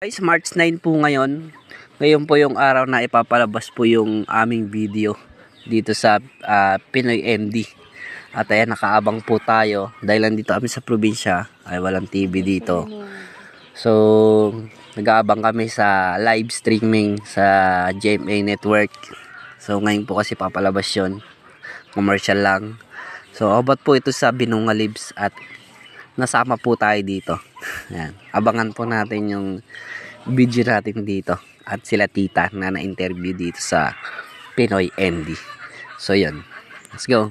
Guys, March 9 po ngayon. Ngayon po yung araw na ipapalabas po yung aming video dito sa Pinoy MD. At ayan, nakaabang po tayo. Dahil nandito kami sa probinsya, ay walang TV dito. So, nag-aabang kami sa live streaming sa GMA Network. So, ngayon po kasi papalabas yun. Commercial lang. So, abot po ito sa Binunga Libs at nasama po tayo dito. Ayan. Abangan po natin yung video natin dito at sila tita na na-interview dito sa Pinoy MD. So yun, let's go.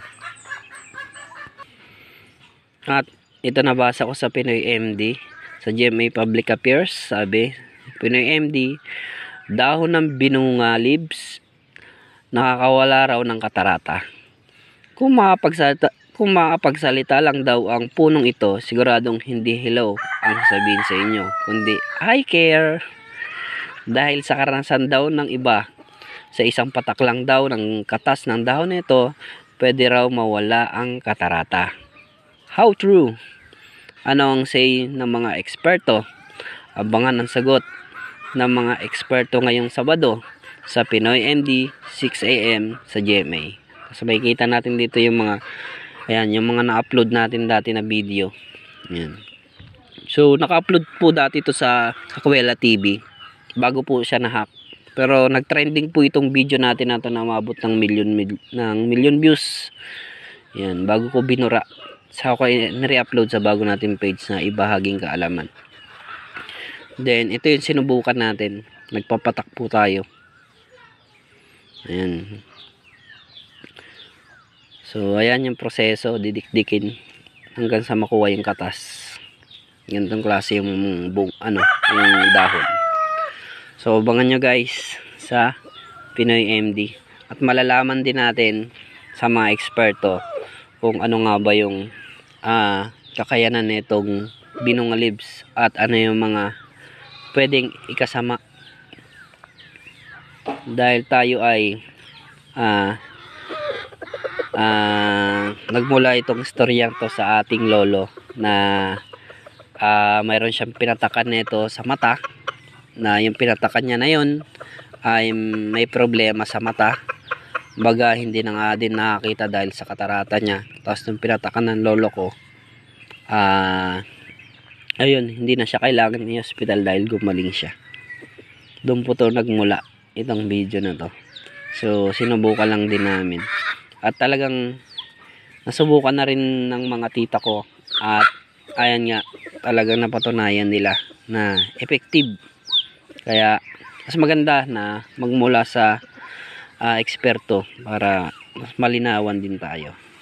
At ito nabasa ko sa Pinoy MD sa GMA Public Affairs. Sabi, Pinoy MD, dahon ng binunga leaves nakakawala raw ng katarata. Kung makapagsalita lang daw ang punong ito, siguradong hindi hello ang sasabihin sa inyo, kundi I care. Dahil sa karanasan daw ng iba, sa isang patak lang daw ng katas ng dahon nito, pwede raw mawala ang katarata. How true? Ano ang say ng mga eksperto? Abangan ang sagot ng mga eksperto ngayong Sabado sa Pinoy MD 6 AM sa GMA. So makikita natin dito yung mga ayan, yung mga na-upload natin dati na video. Ayan. So naka-upload po dati ito sa Kakwela TV bago po siya na-hack. Pero nag-trending po itong video natin na ito na umabot ng million views. Ayan, bago ko binura. Sa ako nire-upload sa bago natin page na Ibahaging Kaalaman. Then ito yung sinubukan natin. Nagpapatak po tayo. Ayan. So, ayan yung proseso, didikdikin hanggang sa makuha yung katas. Ganitong klase yung yung dahon. So, abangan nyo guys sa Pinoy MD. At malalaman din natin sa mga eksperto kung ano nga ba yung kakayanan nitong binunga leaves at ano yung mga pwedeng ikasama. Dahil tayo ay nagmula itong storyang to sa ating lolo na mayroon siyang pinatakan nito sa mata, na yung pinatakan niya na yun ay may problema sa mata, baga hindi na nga din nakakita dahil sa katarata niya. Tapos nung pinatakan ng lolo ko, ayun, hindi na siya kailangan ng hospital dahil gumaling siya. Doon po to nagmula itong video na to. So sinubukan lang din namin. At talagang nasubukan na rin ng mga tita ko. At ayan nga, talagang napatunayan nila na effective. Kaya mas maganda na magmula sa eksperto para mas malinawan din tayo.